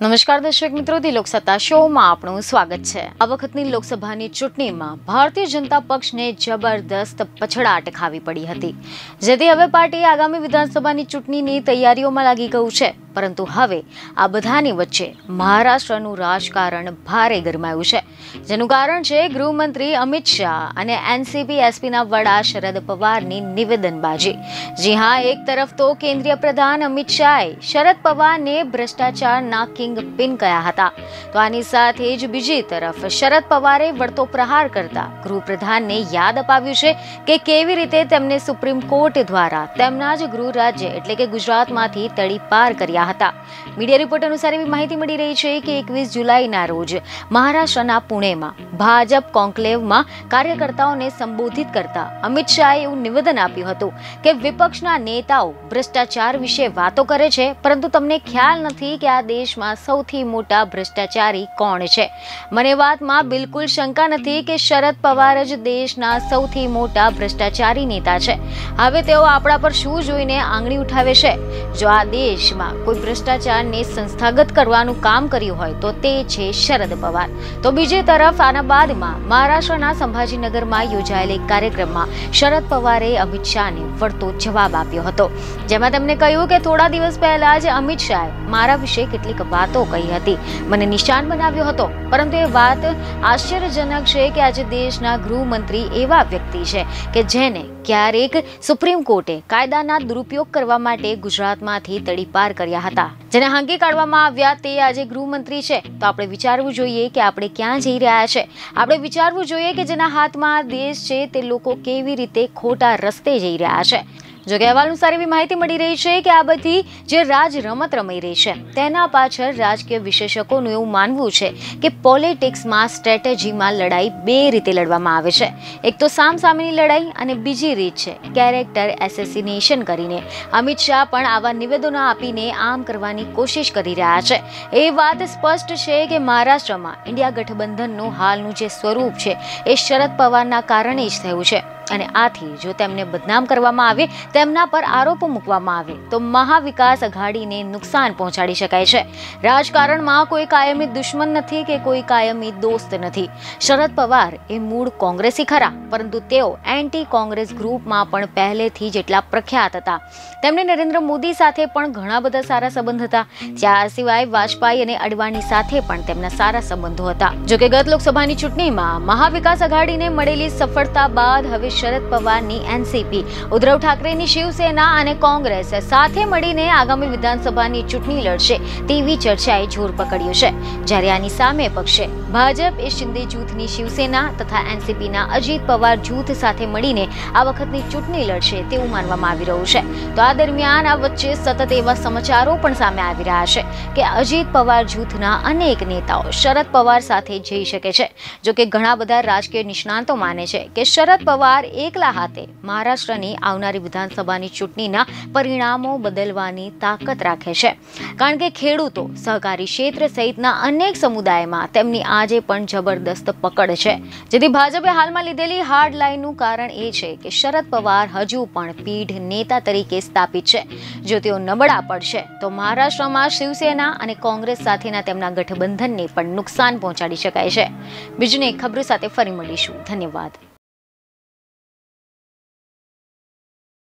નમસ્કાર દર્શક મિત્રો, ધી લોકસત્તા શોમાં આપનું સ્વાગત છે। આ વખતની લોકસભાની ચૂંટણીમાં ભારતીય જનતા પક્ષને જબરદસ્ત પછડાટ ખાવી પડી હતી, જેથી હવે પાર્ટી આગામી વિધાનસભાની ચૂંટણીની તૈયારીઓમાં લાગી ગયું છે। પરંતુ હવે આ બધાની વચ્ચે મહારાષ્ટ્રનું રાજકારણ ભારે ગરમાયું છે, જેનું કારણ છે ગૃહમંત્રી અમિત શાહ અને એનસીપી એસપીના વડા શરદ પવારની નિવેદનબાજી। જી હા, એક તરફ તો કેન્દ્રીય પ્રધાન અમિત શાહે શરદ પવારને ભ્રષ્ટાચારના કિંગ પિન કહ્યા હતા, તો આની સાથે જ બીજી તરફ શરદ પવારે વળતો પ્રહાર કરતા ગૃહપ્રધાનને યાદ અપાવ્યું છે કે કેવી રીતે તેમને સુપ્રીમ કોર્ટ દ્વારા તેમના જ ગૃહ રાજ્ય એટલે કે ગુજરાતમાંથી તડીપાર કર્યા હતા। મીડિયા રિપોર્ટ અનુસાર એવી માહિતી મળી રહી છે કે 21 જુલાઈના રોજ મહારાષ્ટ્રના પુણેમાં ભાજપ કોન્ક્લેવમાં કાર્યકર્તાઓને સંબોધિત કરતા અમિત શાહે એવું નિવેદન આપ્યું હતું કે વિપક્ષના નેતાઓ ભ્રષ્ટાચાર વિશે વાતો કરે છે, પરંતુ તમને ખ્યાલ નથી કે આ દેશમાં સૌથી મોટા ભ્રષ્ટાચારી કોણ છે। મને વાતમાં બિલકુલ શંકા નથી કે શરદ પવાર જ દેશના સૌથી મોટા ભ્રષ્ટાચારી નેતા છે। હવે તેઓ આપણા પર શું જોઈને આંગળી ઉઠાવે છે? જો આ દેશમાં કોઈ ભ્રષ્ટાચારને સંસ્થાગત કરવાનું કામ કર્યું હોય તો તે છે શરદ પવાર। તો બીજી તરફ આના બાદમાં મહારાષ્ટ્રના સંભાજીનગરમાં યોજાયેલા એક કાર્યક્રમમાં શરદ પવારે અમિત શાહને વળતો જવાબ આપ્યો હતો, જેમાં તેમણે કહ્યું કે થોડા દિવસ પહેલા જ અમિત શાહે મારા વિશે કેટલીક વાતો કહી હતી, મને નિશાન બનાવ્યો હતો, પરંતુ એ વાત આશ્ચર્યજનક છે કે આજે દેશના ગૃહમંત્રી એવા વ્યક્તિ છે કે જેને ક્યારેક સુપ્રીમ કોર્ટે કાયદાના દુરુપયોગ કરવા માટે ગુજરાતમાંથી તડીપાર કર્યા હતા, જેને હાંકી કાઢવામાં આવ્યા, તે આજે ગૃહમંત્રી છે। તો આપણે વિચારવું જોઈએ કે આપણે ક્યાં જઈ રહ્યા છે। આપણે વિચારવું જોઈએ કે જેના હાથમાં દેશ છે તે લોકો કેવી રીતે ખોટા રસ્તે જઈ રહ્યા છે। જો કે અહેવાલ અનુસાર એવી માહિતી મળી રહી છે કે આ બધી જે રાજ રમત રમાઈ રહી છે તેના પાછળ રાજકીય વિશેષકોનું એવું માનવું છે કે પોલિટિક્સમાં સ્ટ્રેટેજીમાં લડાઈ બે રીતે લડવામાં આવે છે। એક તો સામસામેની લડાઈ અને બીજી રીત છે કેરેક્ટર એસેસિનેશન કરીને। અમિત શાહ પણ આવા નિવેદનો આપીને આમ કરવાની કોશિશ કરી રહ્યા છે। એ વાત સ્પષ્ટ છે કે મહારાષ્ટ્રમાં ઇન્ડિયા ગઠબંધનનું હાલનું જે સ્વરૂપ છે એ શરદ પવારના કારણે જ થયું છે, અને આથી જો તેમને બદનામ કરવામાં આવે, તેમના પર આરોપો મૂકવામાં આવે તો મહાવિકાસ અઘાડીને નુકસાન પહોંચાડી શકાય છે। રાજકારણમાં કોઈ કાયમી દુશ્મન નથી કે કોઈ કાયમી દોસ્ત નથી। શરદ પવાર એ મૂળ કોંગ્રેસી ખરા, પરંતુ તેઓ એન્ટી કોંગ્રેસ ગ્રુપમાં પણ પહેલેથી જ એટલા પ્રખ્યાત હતા। તેમને નરેન્દ્ર મોદી સાથે પણ ઘણા બધા સારા સંબંધ હતા, ત્યાં સિવાય વાજપેયી અને અડવાણી સાથે પણ તેમના સારા સંબંધો હતા। જો કે ગત લોકસભાની ચૂંટણીમાં મહાવિકાસ અઘાડીને મળેલી સફળતા બાદ હવે શરદ પવારની એનસીપી, ઉદ્ધવ ઠાકરેની શિવસેના અને કોંગ્રેસ સાથે મળીને આગામી વિધાનસભાની ચૂંટણી લડશે તેવી ચર્ચાએ જોર પકડ્યું છે, જ્યારે આની સામે પક્ષે ભાજપ એ શિંદે જૂથની શિવસેના તથા એનસીપીના અજીત પવાર જૂથ સાથે મળીને આ વખતની ચૂંટણી લડશે તેવું માનવામાં આવી રહ્યું છે। તો આ દરમિયાન આ વચ્ચે સતત એવા સમાચારો પણ સામે આવી રહ્યા છે કે અજીત પવાર જૂથના અનેક નેતાઓ શરદ પવાર સાથે જઈ શકે છે। જો કે ઘણા બધા રાજકીય નિષ્ણાતો માને છે કે શરદ પવાર એકલા હાથે મહારાષ્ટ્રની આવનારી વિધાનસભાની ચૂંટણીના પરિણામો બદલવાની તાકાત રાખે છે, કારણ કે ખેડૂતો, સહકારી ક્ષેત્ર સહિતના અનેક સમુદાયમાં તેમની આજે પણ જબરદસ્ત પકડ છે, જેથી ભાજપે હાલમાં લીધેલી હાર્ડ લાઇનનું કારણ એ છે કે શરદ પવાર હજુ પણ પીઢ નેતા તરીકે સ્થાપિત છે। જો તેઓ નબળા પડશે તો મહારાષ્ટ્રમાં શિવસેના અને કોંગ્રેસ સાથેના તેમના ગઠબંધનને પણ નુકસાન પહોંચાડી શકાય છે। બીજને ખબરો સાથે ફરી મળીશું। ધન્યવાદ।